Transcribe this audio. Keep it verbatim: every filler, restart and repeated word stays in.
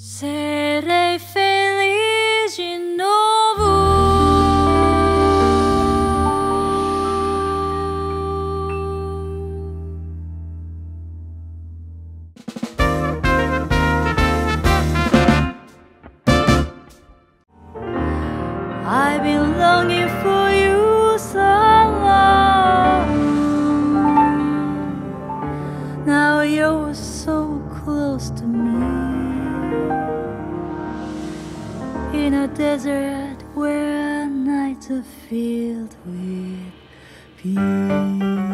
Serei feliz de novo. I've been longing for you so long. Now you're so close to me, in a desert where nights are filled with peace.